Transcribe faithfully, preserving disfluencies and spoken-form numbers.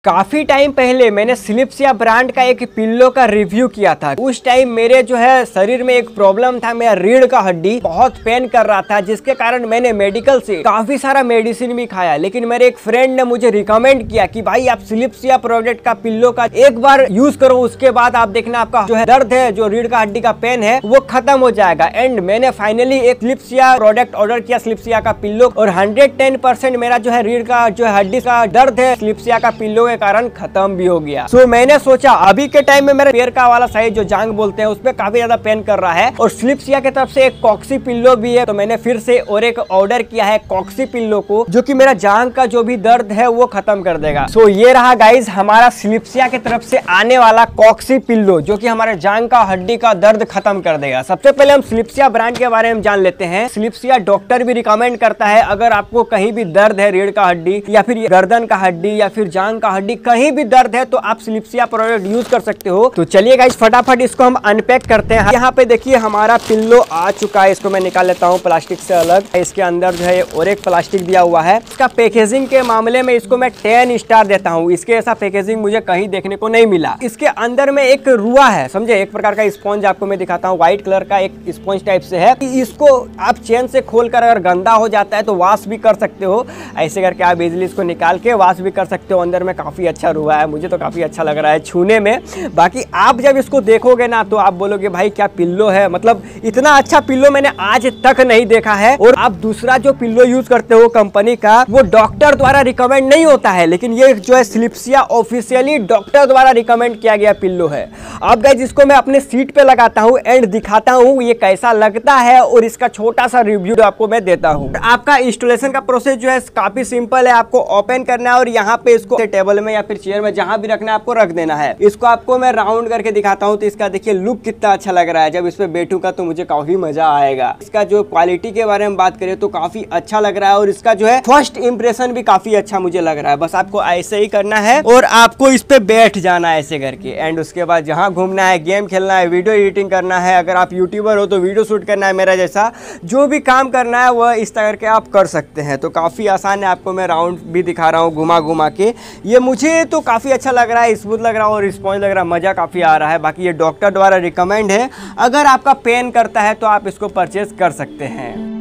काफी टाइम पहले मैंने स्लिप्सिया ब्रांड का एक पिल्लो का रिव्यू किया था। उस टाइम मेरे जो है शरीर में एक प्रॉब्लम था, मेरा रीढ़ का हड्डी बहुत पेन कर रहा था, जिसके कारण मैंने मेडिकल से काफी सारा मेडिसिन भी खाया। लेकिन मेरे एक फ्रेंड ने मुझे रिकमेंड किया कि भाई आप स्लिप्सिया प्रोडक्ट का पिल्लो का एक बार यूज करो, उसके बाद आप देखना आपका जो है दर्द है, जो रीढ़ का हड्डी का पेन है वो खत्म हो जाएगा। एंड मैंने फाइनली एक स्लिप्सिया प्रोडक्ट ऑर्डर किया, स्लिप्सिया का पिल्लो, और हंड्रेड टेन परसेंट मेरा जो है रीढ़ का जो है हड्डी का दर्द है स्लिप्सिया का पिल्लो के कारण खत्म भी हो गया। सो so, मैंने सोचा अभी के टाइम में मेरे पैर का वाला साइज जो जांग बोलते हैं उसपे काफी ज्यादा पेन कर रहा है, और स्लिप्सिया की तरफ से एक कॉक्सी पिल्लो भी है, तो मैंने फिर से और एक ऑर्डर किया है कॉक्सी पिल्लो को, जो कि मेरा जांग का जो भी दर्द है वो खत्म कर देगा। सो so, ये रहा गाइज हमारा स्लिप्सिया की तरफ से आने वाला कॉक्सी पिल्लो, जो कि हमारे जांग का हड्डी का दर्द खत्म कर देगा। सबसे पहले हम स्लिप्सिया ब्रांड के बारे में जान लेते हैं। स्लिप्सिया डॉक्टर भी रिकमेंड करता है, अगर आपको कहीं भी दर्द है, रीढ़ का हड्डी या फिर गर्दन का हड्डी या फिर जांग का हड्डी, कहीं भी दर्द है तो आप स्लिप्सिया प्रोडक्ट यूज कर सकते हो। तो चलिए गाइस फटाफट इसको हम अनपैक करते हैं। यहाँ पे देखिए हमारा पिल्लो आ चुका है, इसको मैं निकाल लेता हूँ प्लास्टिक से अलग। इसके अंदर जो है और एक प्लास्टिक दिया हुआ है। इसका पैकेजिंग के मामले में इसको मैं टेन स्टार देता हूँ, इसके ऐसा पैकेजिंग मुझे कहीं देखने को नहीं मिला। इसके अंदर में एक रुआ है, समझे, एक प्रकार का स्पॉन्ज आपको मैं दिखाता हूँ, व्हाइट कलर का एक स्पॉन्ज टाइप से है। इसको आप चेन से खोलकर अगर गंदा हो जाता है तो वॉश भी कर सकते हो, ऐसे करके आप इजिली इसको निकाल के वॉश भी कर सकते हो। अंदर में काफी अच्छा रुआ है, मुझे तो काफी अच्छा लग रहा है छूने में। बाकी आप जब इसको देखोगे ना तो आप बोलोगे भाई क्या पिल्लो है, मतलब इतना अच्छा पिल्लो मैंने आज तक नहीं देखा है। और आप दूसरा जो पिल्लो यूज करते हो कंपनी का, वो डॉक्टर द्वारा रिकमेंड नहीं होता है, लेकिन ये जो है स्लिप्सिया ऑफिशियली डॉक्टर द्वारा रिकमेंड किया गया पिल्लो है। अब गाइस इसको मैं अपने सीट पे लगाता हूँ एंड दिखाता हूँ ये कैसा लगता है, और इसका छोटा सा रिव्यू आपको मैं देता हूँ। आपका इंस्टॉलेशन का प्रोसेस जो है काफी सिंपल है, आपको ओपन करना है और यहाँ पे इसको टेबल में या फिर चेयर में जहां भी रखना है आपको रख देना है। इसको आपको मैं राउंड करके दिखाता हूं, तो इसका देखिए लुक कितना अच्छा लग रहा है। जब इस पे बैठूंगा तो मुझे काफी मजा आएगा। इसका जो क्वालिटी के बारे में बात करें तो काफी अच्छा लग रहा है, और इसका जो है फर्स्ट इंप्रेशन भी काफी अच्छा मुझे लग रहा है। बस आपको ऐसे ही करना है और आपको इस पे बैठ जाना है ऐसे करके, एंड उसके बाद जहां घूमना है, गेम खेलना है, वीडियो एडिटिंग करना है, अगर आप यूट्यूबर हो तो वीडियो शूट करना है, मेरा जैसा जो भी काम करना है वह इस तरह के आप कर सकते हैं। तो काफी आसान है, आपको मैं राउंड भी दिखा रहा हूँ घुमा घुमा के। ये मुझे तो काफी अच्छा लग रहा है, स्मूथ लग रहा है और स्पॉन्ज लग रहा है, मजा काफी आ रहा है। बाकी ये डॉक्टर द्वारा रिकमेंड है, अगर आपका पेन करता है तो आप इसको परचेज कर सकते हैं।